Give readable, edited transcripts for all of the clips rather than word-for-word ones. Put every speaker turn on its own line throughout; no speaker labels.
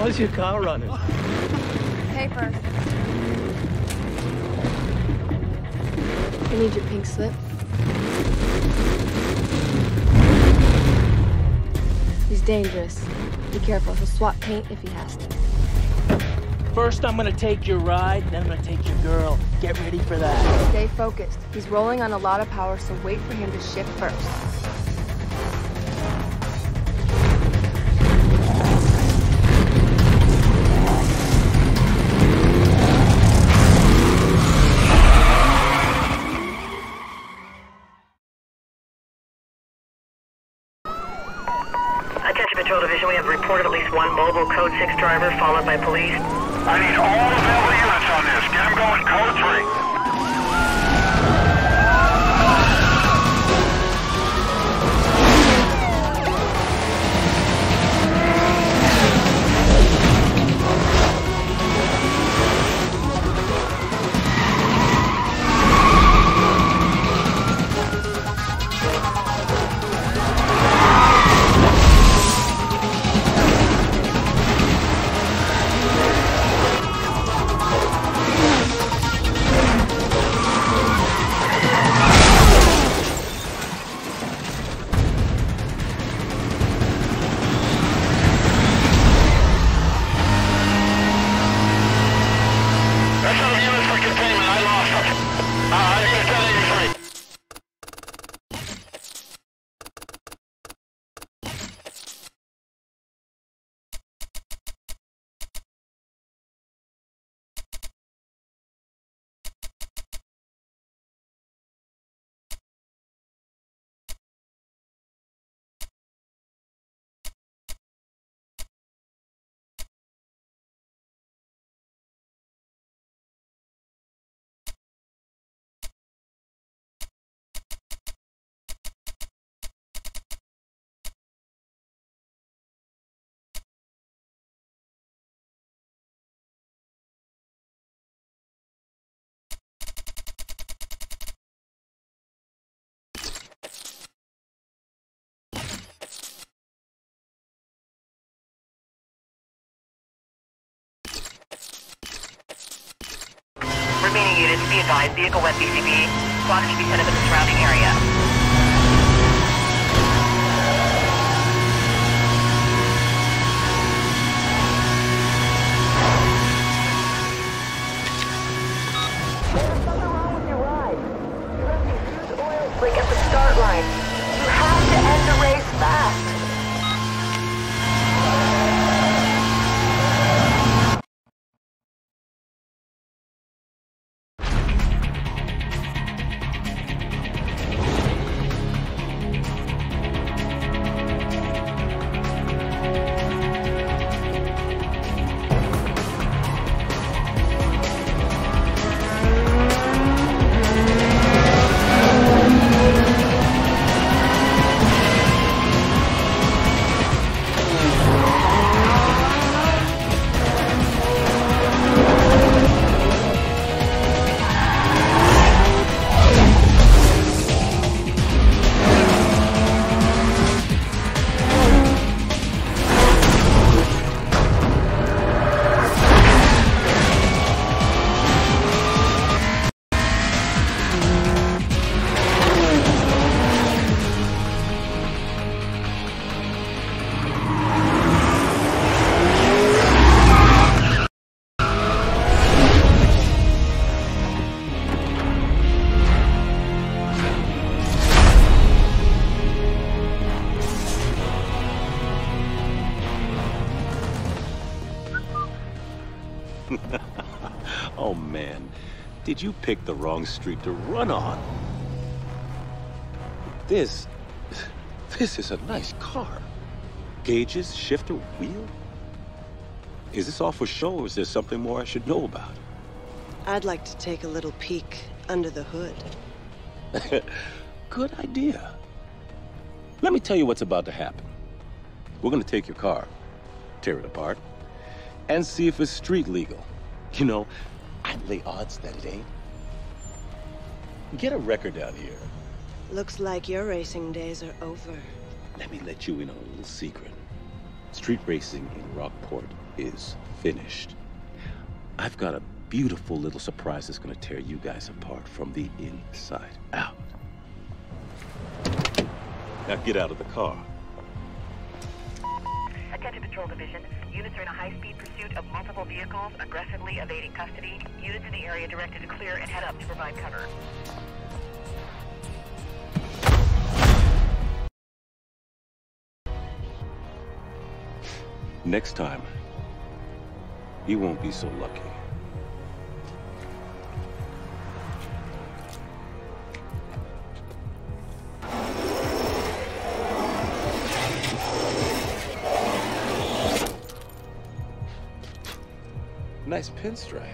How's your car running?
Paper. I need your pink slip. He's dangerous. Be careful, he'll swap paint if he has to.
First, I'm gonna take your ride, then I'm gonna take your girl. Get ready for that.
Stay focused. He's rolling on a lot of power, so wait for him to shift first.
Attention Patrol Division, we have reported at least one mobile Code 6 driver followed by police.
I need all available units on this. Get them going. Code 3.
Remaining units, be advised, vehicle wet BCB. Squad should be set up in the surrounding area. There's something wrong with your ride. You left a huge oil slick at the start line. You have to end the race fast.
Oh man, did you pick the wrong street to run on? This is a nice car. Gauges, shifter, wheel? Is this all for show, or is there something more I should know about?
I'd like to take a little peek under the hood.
Good idea. Let me tell you what's about to happen. We're gonna take your car, tear it apart, and see if it's street legal. You know, I'd lay odds that it ain't. Get a record out here.
Looks like your racing days are over.
Let me let you in on a little secret. Street racing in Rockport is finished. I've got a beautiful little surprise that's gonna tear you guys apart from the inside out. Now get out of the car.
Attention Patrol Division. Units are in a high-speed pursuit of multiple vehicles, aggressively evading custody. Units in the area directed to clear and head up to provide cover.
Next time, you won't be so lucky. Nice pinstripe.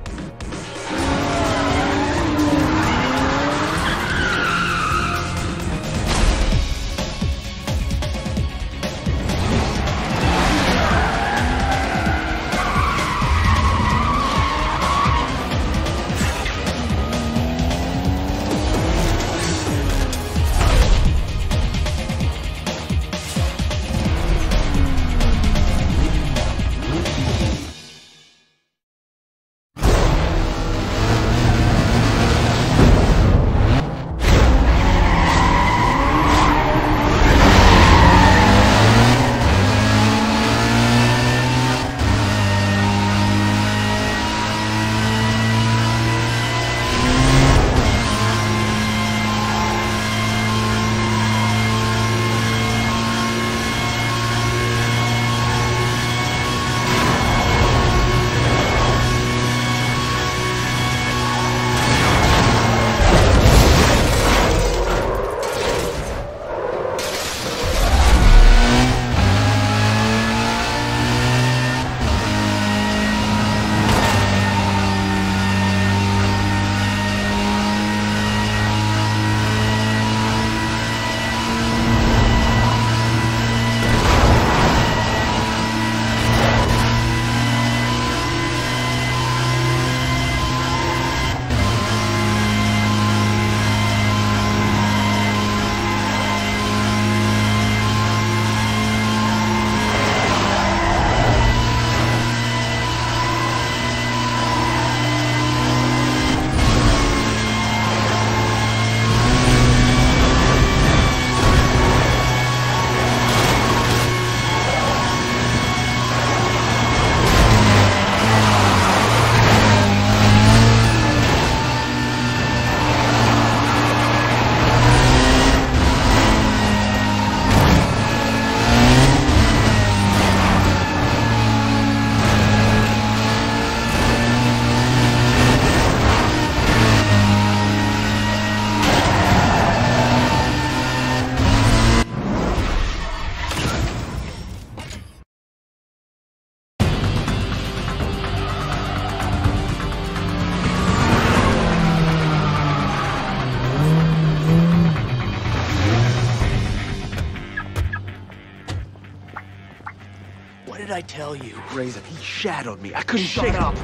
What did I tell you?
Razor, he shadowed me. I couldn't shake up.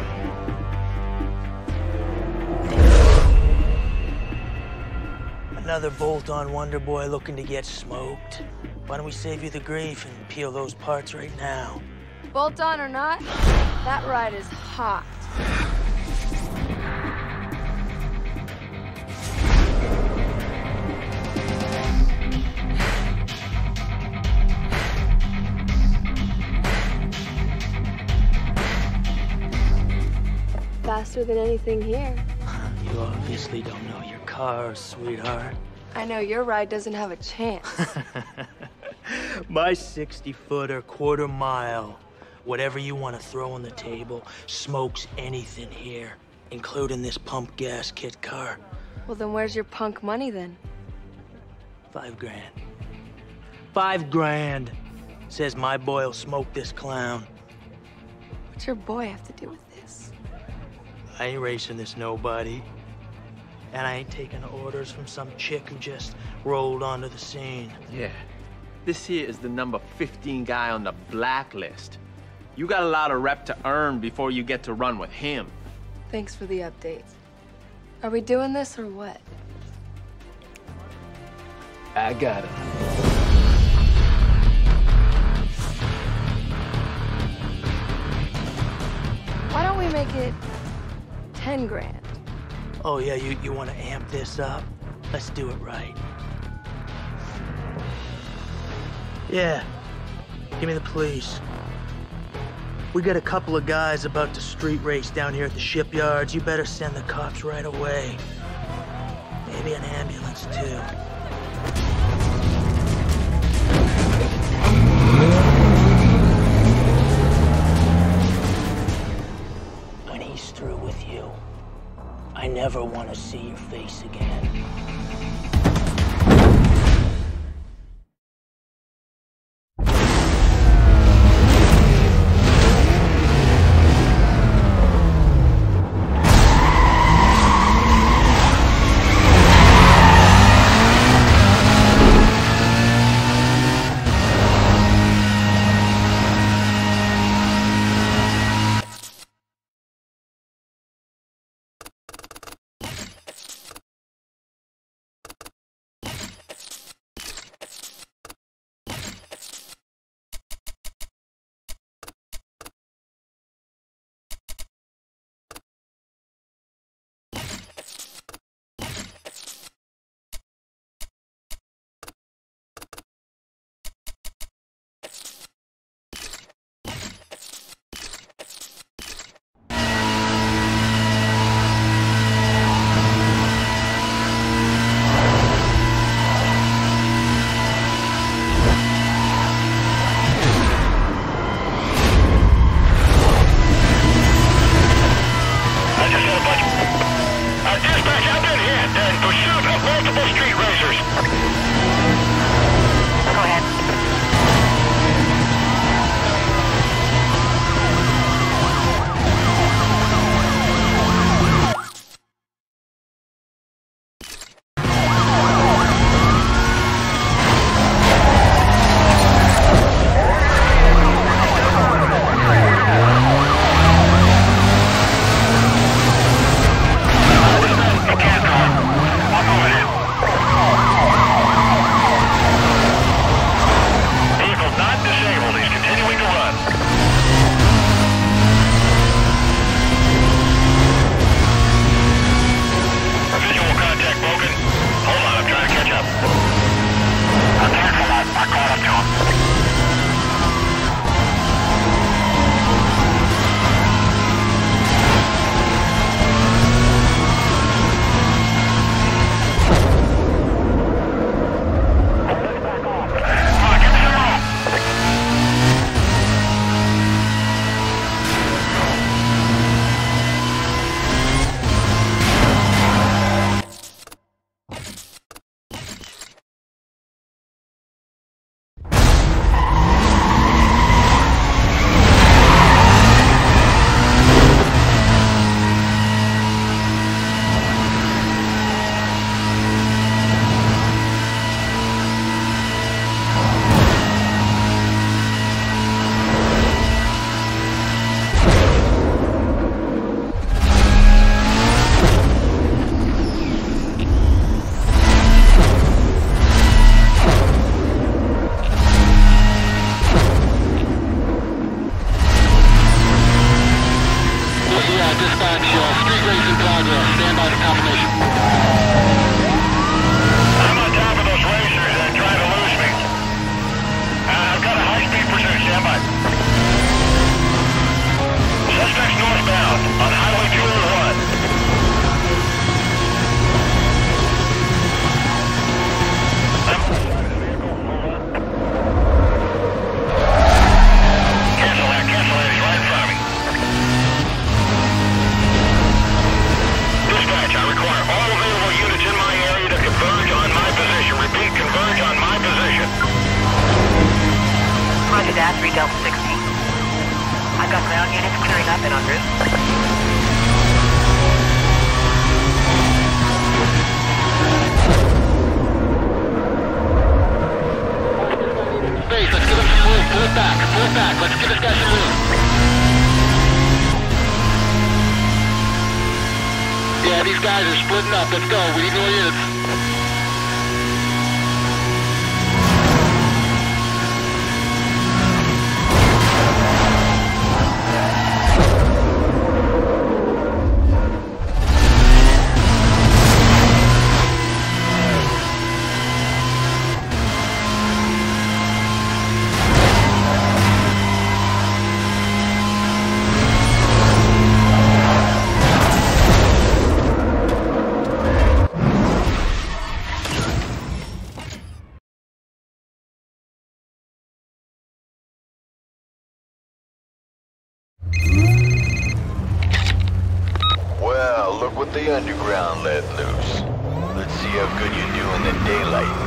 Another bolt-on Wonder Boy looking to get smoked. Why don't we save you the grief and peel those parts right now?
Bolt on or not, that ride is hot. Faster than anything here.
You obviously don't know your car, sweetheart.
I know your ride doesn't have a chance.
My 60-footer, quarter mile, whatever you want to throw on the table, smokes anything here, including this pump gas kit car.
Well, then where's your punk money then?
$5 grand. $5 grand. Says my boy'll smoke this clown.
What's your boy have to do with this?
I ain't racing this nobody. And I ain't taking orders from some chick who just rolled onto the scene.
Yeah. This here is the number 15 guy on the blacklist. You got a lot of rep to earn before you get to run with him.
Thanks for the update. Are we doing this or what?
I got him.
10 grand.
Oh yeah, you want to amp this up? Let's do it right. Yeah, give me the police. We got a couple of guys about to street race down here at the shipyards. You better send the cops right away. Maybe an ambulance too. When he's through with you, I never want to see your face again.
Yeah, these guys are splitting up. Let's go. We need more units.
look what the underground let loose. Let's see how good you do in the daylight.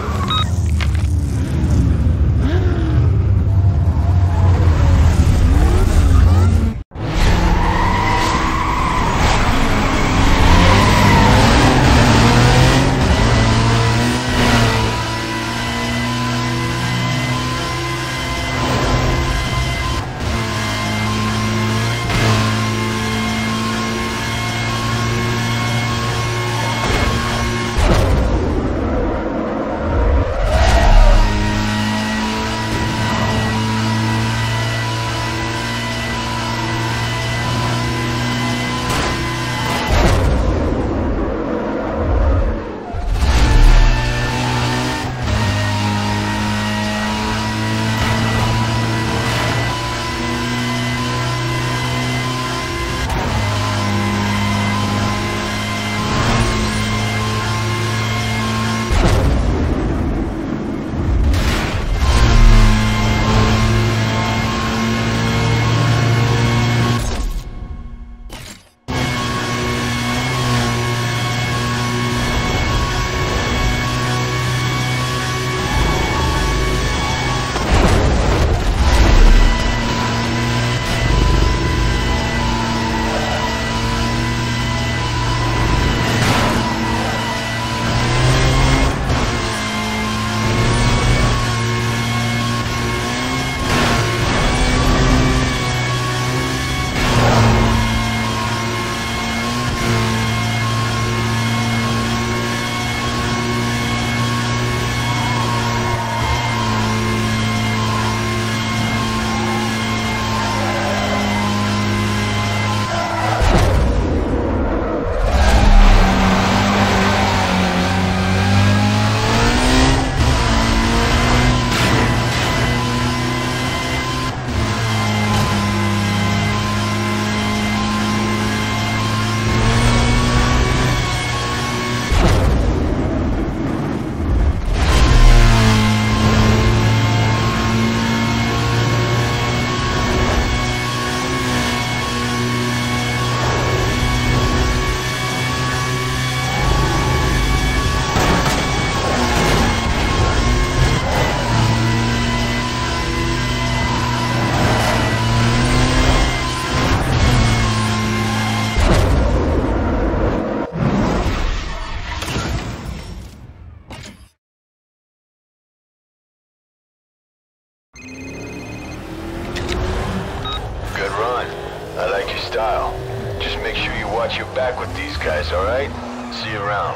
I like your style. Just make sure you watch your back with these guys, alright? See you around.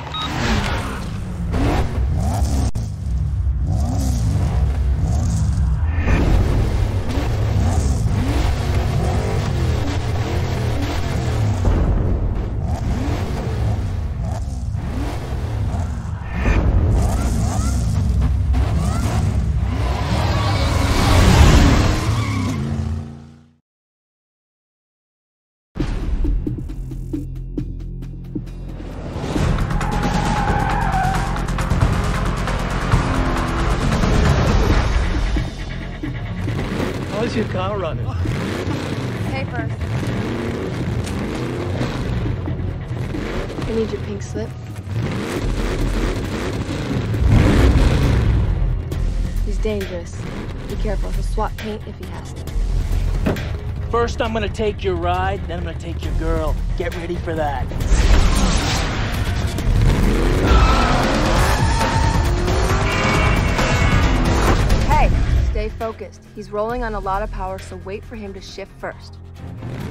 How's your car running?
Papers. I need your pink slip. He's dangerous. Be careful. He'll swat paint if he has to.
First, I'm gonna take your ride, then I'm gonna take your girl. Get ready for that.
Hey, stay focused. He's rolling on a lot of power, so wait for him to shift first.